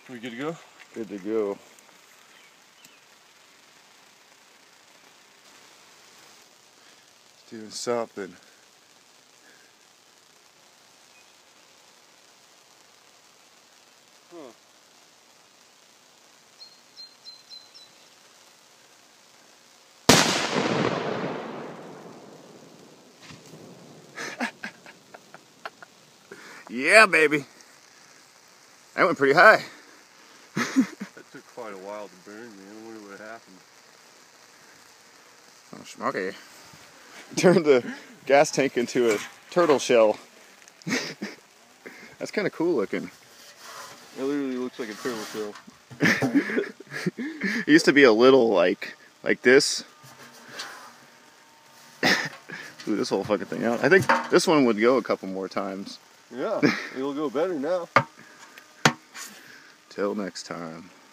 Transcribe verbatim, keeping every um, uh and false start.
We good to go? Good to go. Doing something. Huh. Yeah, baby. That went pretty high. That took quite a while to burn, man. I wonder what happened. Oh, smoky. Turned the gas tank into a turtle shell. That's kind of cool looking. It literally looks like a turtle shell. It used to be a little like like this. Ooh, this whole fucking thing out. I think this one would go a couple more times. Yeah, it'll go better now. Till next time.